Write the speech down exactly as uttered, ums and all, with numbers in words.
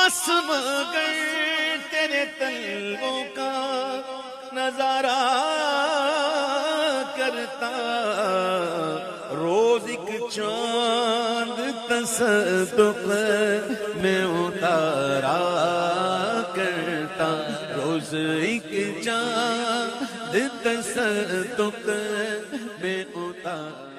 मगर तेरे तलवों का नजारा करता, रोज एक चांद तसद्दुक़ में उतारा करता, रोज एक चांद तसद्दुक़ में उतारा।